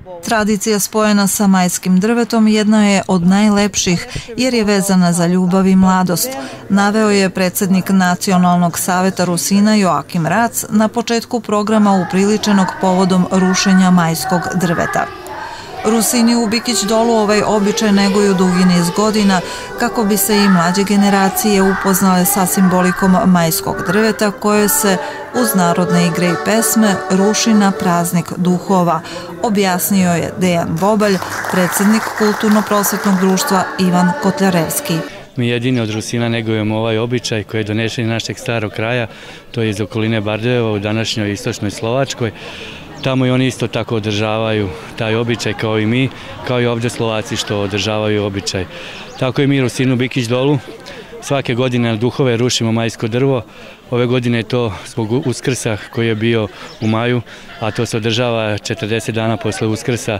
Tradicija spojena sa majskim drvetom jedna je od najlepših jer je vezana za ljubav i mladost, naveo je predsjednik Nacionalnog saveta Rusina Joakim Rac na početku programa upriličenog povodom rušenja majskog drveta. Rusini u Bikić dolu ovaj običaj neguju dugi niz godina kako bi se i mlađe generacije upoznale sa simbolikom majskog drveta koje se uz narodne igre i pesme ruši na praznik duhova, objasnio je Dejan Bobalj, predsjednik Kulturno-prosvetnog društva Ivan Kotljarevski. Mi jedini od Rusina negujemo ovaj običaj koji je donešen iz našeg starog kraja, to je iz okoline Bardejeva u današnjoj istočnoj Slovačkoj. Tamo i oni isto tako održavaju taj običaj kao i mi, kao i ovdje Slovaci što održavaju običaj. Tako i mi Rusinu Bikić dolu svake godine na duhove rušimo majsko drvo. Ove godine je to zbog Uskrsa koji je bio u maju, a to se održava 40 dana posle Uskrsa,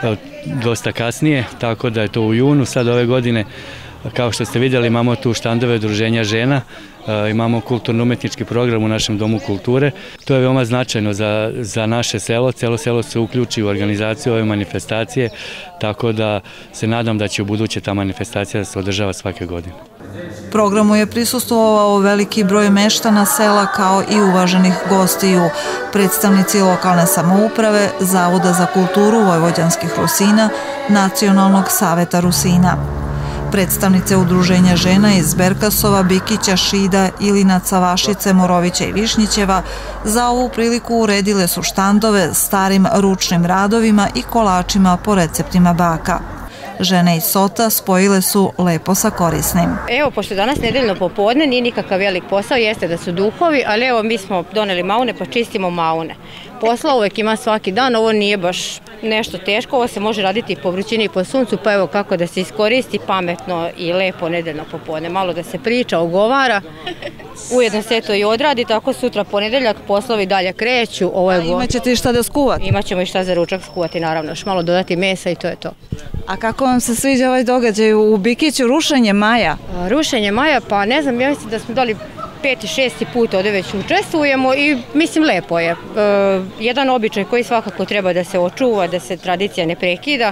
dosta kasnije, tako da je to u junu sad ove godine. Kao što ste vidjeli, imamo tu štandove udruženja žena, imamo kulturno-umetnički program u našem domu kulture. To je veoma značajno za naše selo. Celo selo se uključi u organizaciju ove manifestacije, tako da se nadam da će u buduće ta manifestacija se održava svake godine. Programu je prisustvovao veliki broj meštana sela kao i uvaženih gostiju, predstavnici lokalne samouprave, Zavoda za kulturu vojvođanskih Rusina, Nacionalnog saveta Rusina. Predstavnice udruženja žena iz Berkasova, Bikića, Šida, Ilinaca, Vašice, Morovića i Višnjićeva za ovu priliku uredile su štandove starim ručnim radovima i kolačima po receptima baka. Žene iz Sota spojile su lepo sa korisnim. Evo, pošto danas nedeljno popodne, nije nikakav velik posao, jeste da su duhovi, ali evo mi smo doneli maune pa čistimo maune. Posla uvek ima svaki dan, ovo nije baš nešto teško, ovo se može raditi po vrućini i po suncu, pa evo kako da se iskoristi pametno i lepo nedeljno popodne, malo da se priča, ogovara, ujedno se to i odradi, tako sutra ponedeljak poslovi dalje kreću. Imaćete i šta da skuvati? Imaćemo i šta za ručak skuvati, naravno, još malo dodati mesa i to je to. A kako vam se sviđa ovaj događaj u Bikiću, rušenje maja? Rušenje maja, pa ne znam, ja mislim da smo dali 5. 6. put ovdje već učestvujemo i mislim lepo je. Jedan običaj koji svakako treba da se očuva, da se tradicija ne prekida.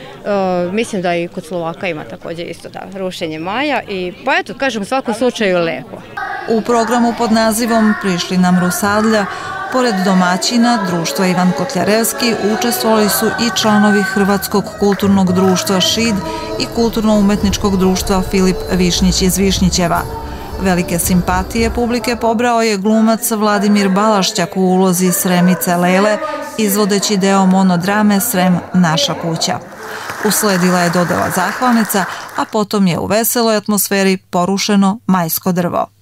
Mislim da i kod Slovaka ima također isto da rušenje maja i pa eto, kažem, u svakom slučaju lepo. U programu pod nazivom Prišli nam Rusadlja, pored domaćina društva Ivan Kotljarevski učestvovali su i članovi Hrvatskog kulturnog društva Šid i kulturno-umetničkog društva Filip Višnjić iz Višnjićeva. Velike simpatije publike pobrao je glumac Vladimir Balašćak u ulozi Sremice Lele, izvodeći deo monodrame Srem naša kuća. Usledila je dodela zahvalnica, a potom je u veseloj atmosferi porušeno majsko drvo.